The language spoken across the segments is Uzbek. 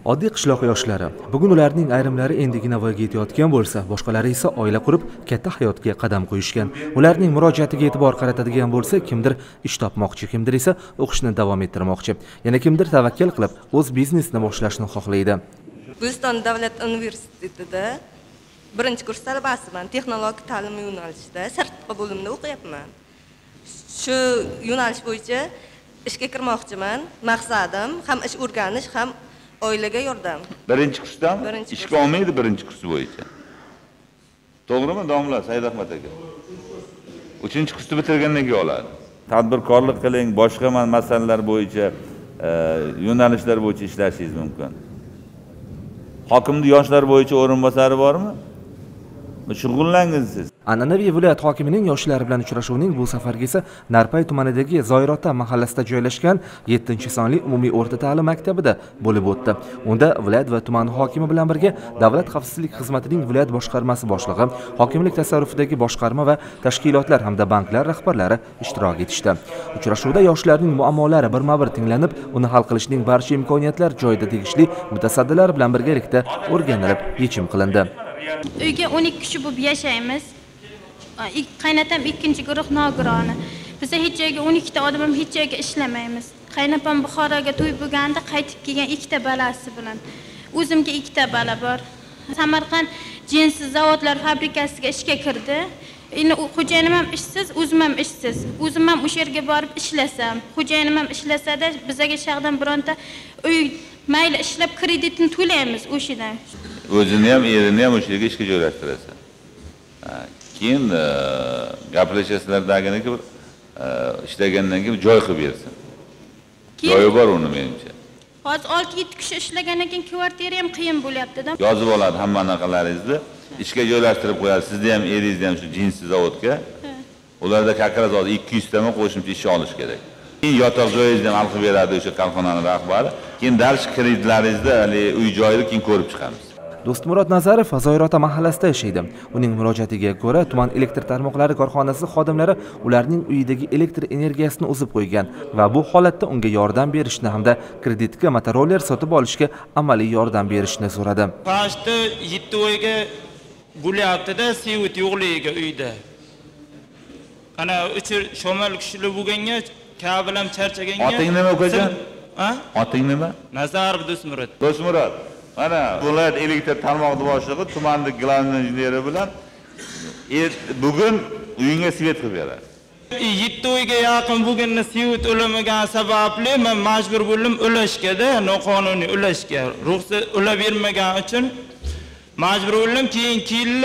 Oddiy qishloq yoshlari. Bugun ularning ayrimlari endigina voyaga yetayotgan bo'lsa, boshqalari esa oila qurib, katta hayotga qadam qo'yishgan. Ularning murojaatiga e'tibor qaratadigan bo'lsa, kimdir ish topmoqchi, kimdir esa o'qishni davom ettirmoqchi. Yana kimdir tavakkal qilib, o'z biznesini boshlashni xohlaydi. Guliston davlat universitetida birinchi kurs talabasiman, texnologik ta'lim yo'nalishida sertifikat bo'limida o'qiyapman. Shu yo'nalish bo'yicha ishga kirmoqchiman. Maqsadim ham ish o'rganish, ham oilaga yordam. Birinchi kursdan ishga olmaydi birinchi kurs bo'yicha. To'g'rimi, domla Saidahmad aka? 3-kursni bitirgandan keyin oladi. Tadbirkorlik qiling, boshqa masalalar bo'yicha, yo'nalishlar bo'yicha ishlashingiz mumkin. Hokimning yoshlar bo'yicha o'rinbosari bormi? Shug'ullangingiz siz. An'anaviy viloyat hokimining yoshlar bilan uchrashuvining bu safargi esa Narpay tumanidagi Zoirota mahallasida joylashgan 7-sonli umumiy o'rta ta'lim maktabida bo'lib o'tdi. Unda viloyat va tuman hokimi bilan birga Davlat xavfsizlik xizmatining viloyat boshqarmasi boshlig'i, hokimlik tasarrufidagi boshqarma va tashkilotlar hamda banklar rahbarlari ishtirok etishdi. Uchrashuvda yoshlarning muammolari birma-bir tinglanib, uni hal qilishning barcha imkoniyatlar joyida tegishli mutasaddilar bilan birgalikda o'rganilib, yechim qilindi. Uyga 12 kishi bo'lib yashaymiz. Qaynatam ikkinchi guruh nogironi. Biz hech joyga 12 ta odam ham hech joyga ishlamaymiz. Qaynapam Buxoroga to'y bo'lganda qaytib kelgan 2 ta balasi bilan. O'zimga 2 ta bala bor. Samarqand jinsi zavodlar fabrikasiga ishga kirdi. Endi xo'jayinim ham ishsiz, o'zim ham ishsiz. O'zim ham o'sha yerga borib ishlasam, xo'jayinim ham ishlasada, bizga shaxdan bironta uy mayli ishlab kreditini to'laymiz o'shadan. O'zini ham, erini ham o'sha yerga ishga joylashtirasiz. Keyin gaplashasizlardagini ishlagandan keyin joy qilib bersin. Joyi bor uni menimcha. Hozir 6-7 kishi ishlagandan keyin kvartira ham qiyin bo'lyapti-da. Yozib oladi hamma narxalaringizni, ishga joylashtirib qo'yadi. Sizni ham, eringizni ham shu jinsi zavodga. Ularda kakras hozir 200 tama qo'shimcha ish olish kerak. Keyin yotoq joyingizni ham qilib beradi o'sha korxonaning rahbari. Keyin dars kreditlaringizni, hali uy joyini keyin ko'rib chiqamiz. Do'stmurod Nazarov Zoirota mahallasida yashaydi. Uning murojaatiga ko'ra, tuman elektr tarmoqlari korxonasi xodimlari ularning uyidagi elektr energiyasini uzib qo'ygan va bu holatda unga yordam berishni hamda kreditga motoroller sotib olishga amaliy yordam berishni so'radi. Pashta 7 oyga bo'lyapti-da, sevit yo'qligiga uyda. Ana o'chir shamol kuchli bo'lganga, kabilam charchaganga. Oting nima ukajon? Ha? Oting nima? Nazarov Do'stmurod. Do'stmurod. Mana viloyat elektr tarmog'i boshlig'i tumanning glavniy injeneri bilan bugun uyingga svet qilib beradi. 7 oyga yaqin bugunni svet ulamagan sababli men majbur bo'ldim ulashga-da, noqonuniy ulashga. Ruxsat ulab bermagan uchun majbur bo'ldim. Keyin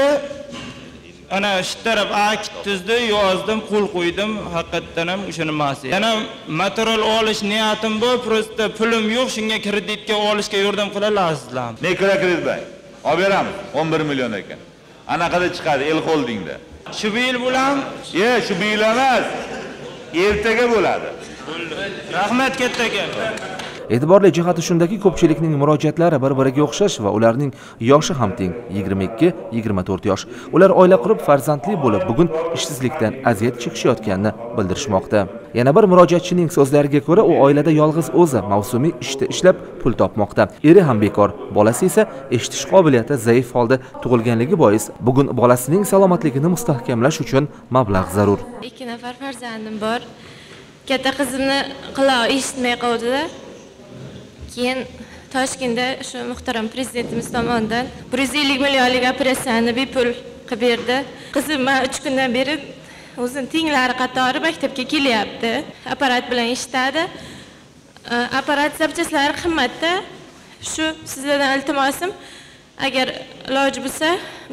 ana shu taraf akt tuzdi, yozdim, qo'l qo'ydim. Haqiqatan ham o'sha nimasi. Yana material olish niyatim bor, prosta pulim yo'q, shunga kreditga olishga yordam qila olasizlar. Ne kredit bank? Olib beramiz, 11 million ekan. Anaqada chiqadi El Holdingda. Shu yil bo'lam? Shu yil emas. Ertaga bo'ladi. Rahmat katta aka. E'tiborli jihati shundaki, ko'pchilikning murojaatlari bir-biriga o'xshash va ularning yoshi ham teng, 22-24 yosh. Ular oila qurib, farzandli bo'lib, bugun ishsizlikdan aziyat chekishayotganini bildirishmoqda. Yana bir murojaatchining so'zlariga ko'ra, u oilada yolg'iz o'zi mavsumiy ishda ishlab pul topmoqda. Eri ham bekor, bolasi esa eshitish qobiliyati zaif holda tug'ilganligi bois, bugun bolasining salomatligini mustahkamlash uchun mablag' zarur. 2 nafar farzandim bor. Katta qizimni quloqi eshitmay qoldi-da. Keyin Toshkentda shu muhtaram prezidentimiz tomonidan 150 millionlik operatsiyani bepul qilib berdi. Qizim 3 kundan beri o'zining tenglari qatori maktabga kelyapti. Apparat bilan eshitadi. Apparat zapchaslari qimmatda. Shu sizlardan iltimosim, agar iloji bo'lsa,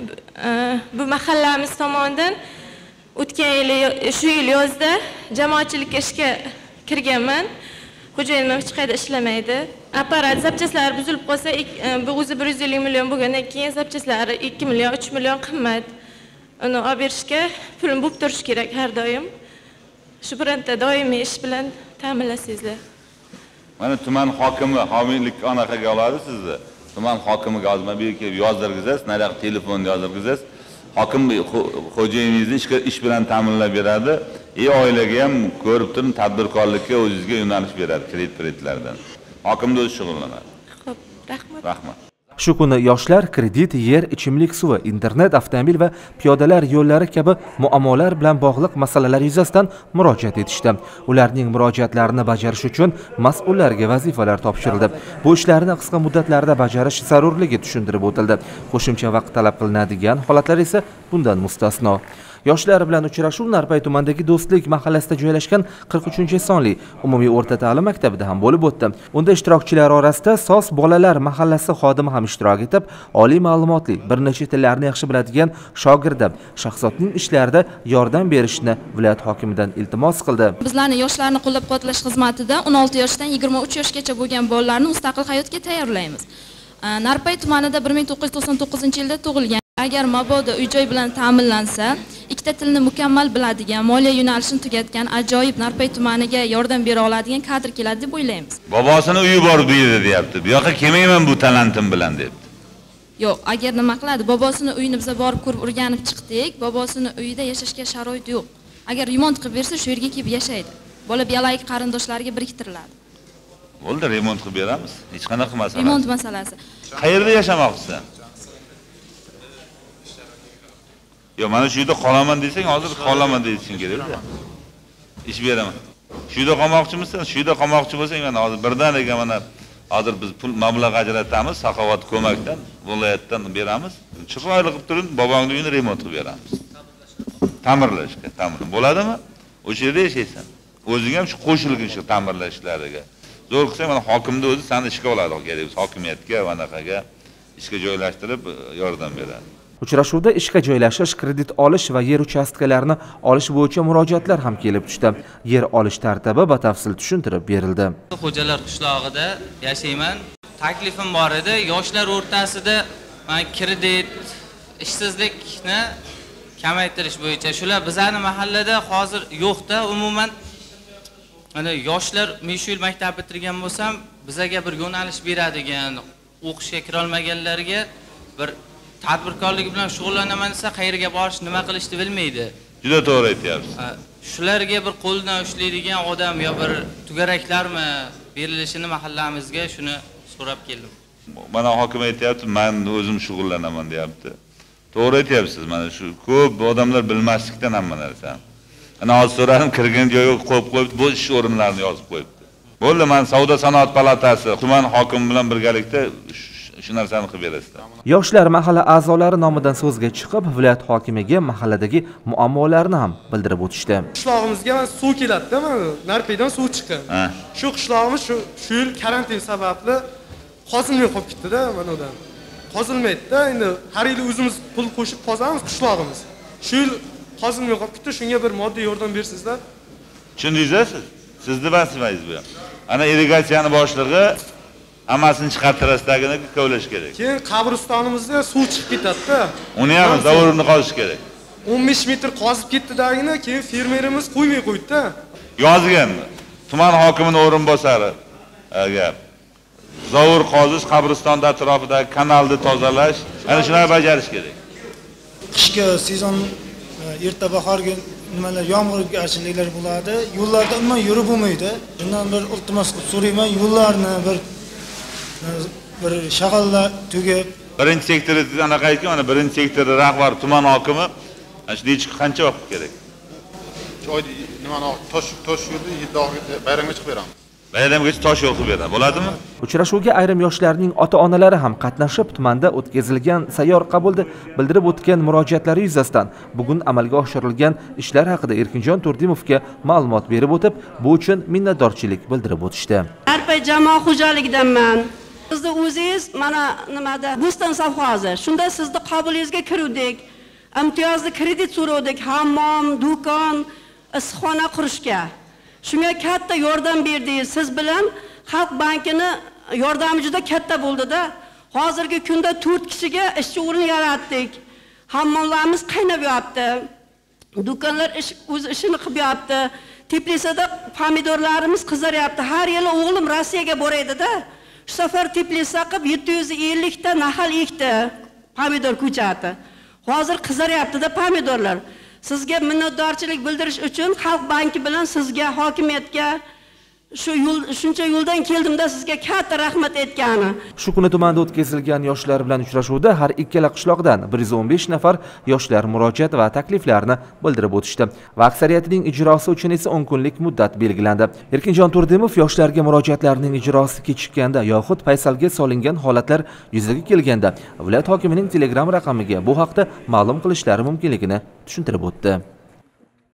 bu mahallamiz tomonidan o'tgan yil shu yil yozda jamoatchilikka ishga kirganman. Xo'jayinim hech qayerda ishlamaydi. Apparat zapchaslari buzilib qolsa, bu o'zi 150 million bo'lgandan keyin zapchaslari 2 million, 3 million qimmat. Uni olib berishga pulim bo'lib turish kerak har doim. Shu bironta doimiy ish bilan ta'minlasangizlar. Mana tuman hokimi homiylik anaqaga oladi sizni. Tuman hokimiga hozir bu yerga yozdirgizasiz, naraq telefon yozdirgizasiz. Hokim xo'jayiningizni ish bilan ta'minlab beradi. Oilaga ham ko'rib turing, tadbirkorlikka o'zingizga yo'nalish beradi kreditlardan. Hokim da o'zi shug'ullanadi. Xo'p, Rahmat. Rahmat. Shu kuni yoshlar kredit, yer, ichimlik suvi, internet, avtomobil va piyodalar yo'llari kabi muammolar bilan bog'liq masalalar yuzasidan murojaat etishdi. Ularning murojaatlarini bajarish uchun mas'ullarga vazifalar topshirildi. Bu ishlarni qisqa muddatlarda bajarish zarurligi tushuntirib o'tildi. Qo'shimcha vaqt talab qilinadigan holatlar esa bundan mustasno. Yoshlar bilan uchrashuv Narpay tumanidagi Do'stlik mahallasida joylashgan 43-sonli umumiy o'rta ta'lim maktabida ham bo'lib o'tdi. Unda ishtirokchilar orasida SOS bolalar mahallasi xodimi ham ishtirok etib, oliy ma'lumotli, bir necha tillarni yaxshi biladigan shogirdi Shahzodning ishlarida yordam berishni viloyat hokimidan iltimos qildi. Bizlarni yoshlarni qo'llab-quvvatlash xizmatida 16 yoshdan 23 yoshgacha bo'lgan bolalarni mustaqil hayotga tayyorlaymiz. Narpay tumanida 1999-yilda tug'ilgan. Agar mabodo uy-joy bilan ta'minlansa, ikkita tilni mukammal biladigan, moliya yo'nalishini tugatgan ajoyib Narpay tumaniga yordam bera oladigan kadr keladi deb o'ylaymiz. Bobosini uyi bor bu yerda deyapti. Bu yoqqa kelmayman bu talantim bilan debdi. Yo'q, agar nima qiladi? Bobosini uyini biz borib ko'rib o'rganib chiqdik. Bobosini uyida yashashga sharoit yo'q. Agar remont qilib bersa, shu yerga kelib yashaydi. Bola biologik qarindoshlariga biriktiriladi. Bo'ldi, remont qilib beramiz. Hech qanaqa masala. Remont masalasi. Qayerda yashamoqchisan? Yo, mana shu yerda qolaman desang, hozir qolaman deyishing kerak-da. Ish beraman. Shu yerda qolmoqchimisan? Shu yerda qolmoqchi bo'lsang, mana hozir birdaniga mana hozir biz pul mablag' ajratamiz, saxovat ko'makdan, viloyatdan beramiz. Chiroyli qilib turib, bobongning uyini remont qilib beramiz. Ta'mirlashga, bo'ladimi? O'sha yerda yashaysan. O'zing ham shu qo'shilgin shu ta'mirlash ishlariga. Zo'r qilsang, mana hokimni o'zi seni ishga oladi kerak, hokimiyatga va anaqaga ishga joylashtirib yordam beradi. Uchrashuvda ishga joylashish, kredit olish va yer uchastkalarini olish bo'yicha murojaatlar ham kelib tushdi. Yer olish tartibi batafsil tushuntirib berildi. Xo'jalar qishlog'ida yashayman. Taklifim bor edi, yoshlar o'rtasida kredit, ishsizlikni kamaytirish bo'yicha. Shular bizning mahallada hozir yo'qda, umuman mana yoshlar 5 yil maktab bitirgan bo'lsam, bizaga bir yo'nalish beradigan, o'qishga kira olmaganlarga bir tadbirkorlik bilan shug'ullanaman desa, qayerga borish, nima qilishni bilmaydi. Juda to'g'ri aytyapsiz. Shularga bir qo'ldan ushlaydigan odam yo bir tugaraklarmi berilishini mahallamizga shuni so'rab keldim. Mana hokim aytyapti, men o'zim shug'ullanaman deyapti. To'g'ri aytyapsiz. Mana shu ko'p odamlar bilmaslikdan hamma narsa. Ana hozir so'radim, kirgan joyga qo'yib, bu ish o'rinlarini yozib qo'yibdi. Bo'ldi, men Savdo sanoat palatasi tuman hokimi bilan birgalikda shu narsani qilib berasizlar. Yoshlar mahalla a'zolari nomidan so'zga chiqib, viloyat hokimiga mahalladagi muammolarni ham bildirib o'tishdi. Qishlog'imizga suv keladi-da, mana Narpaydan suv chiqqan. Shu qishlog'imiz shu yil karantin sababli qozilmay qolib ketdi-da, mana undan. Qozilmaydi-da, endi har yil o'zimiz pul qo'shib qozamiz qishlog'imiz. Shu yil qozilmay qolib ketdi, shunga bir moddiy yordam bersizlar. Tushundingizmi siz? Sizni vazifangiz bu. Ana irrigatsiyani boshlig'i hammasini chiqartirasdagini kovlash kerak. Keyin qabristonimizda suv chiqib ketadi-da. Uni ham zavorini qozish kerak. 15 metr qozib ketdi-dagina, keyin fermerimiz qo'ymay qo'ydi-da. Yozgan tuman hokimining o'rinbosari gap. Zavur qozish, qabristonda atrofidagi kanalni tozalash, ana shuni bajarish kerak. Qishki sezon erta bahorgi nimalar yomg'irgarchiliklar bo'ladi. Yo'llarda umuman yurib bo'lmaydi. Bundan bir iltimos so'rayman, yo'llarni bir shag'allar tugib. Birinchi sektorda anaqa aytgan, mana birinchi sektorda rahbar tuman hokimi necha qancha vaqt kerak? Joyda nima tosh yo'lni 7 oy bayramga chiqib beramiz. Bayramgacha tosh yo'l qilib beradi. Bo'ladimi? Uchrashuvga ayrim yoshlarning ota-onalari ham qatnashib, tumanda o'tkazilgan sayyor qabulda bildirib o'tgan murojaatlari yuzasidan bugun amalga oshirilgan ishlar haqida Erkinjon Turdimovga ma'lumot berib o'tib, bu uchun minnatdorchilik bildirib o'tishdi. Narpay jamoat xo'jaligidanman. Sizni o'zingiz mana nimada Bo'ston savxozi. Shunda sizni qabulingizga kirdik. Imtiyozli kredit so'radik, hammom, do'kon, issiqxona qurishga. Shunga katta yordam berdingiz. Siz bilan Xalq bankini yordami juda katta bo'ldi-da. Hozirgi kunda 4 kishiga ishchi o'rin yaratdik. Hammomlarimiz qaynab yotibdi. Do'konlar o'z ishini qilib yotibdi. Teplisada pomidorlarimiz qizaryapti. Har yili o'g'lim Rossiyaga boraydi-da. Shu safar Teplisa qilib 750 ta nahal ekdi pomidor ko'chati. Hozir qizaryapti-da pomidorlar. Sizga minnatdorchilik bildirish uchun Xalq banki bilan sizga, hokimiyatga shuncha yo'ldan keldimda sizga katta rahmat aytgani. Shu kuni tumanda o'tkazilgan yoshlar bilan uchrashuvda har ikkala qishloqdan 115 nafar yoshlar murojaat va takliflarini bildirib o'tishdi. Va aksariyatining ijrosi uchun esa 10 kunlik muddat belgilandi. Erkinjon Turdimov yoshlarga murojaatlarning ijrosi kechikkanda yoxud paysalga solingan holatlar yuzaga kelganda viloyat hokimining Telegram raqamiga bu haqda ma'lum qilishlari mumkinligini tushuntirib o'tdi.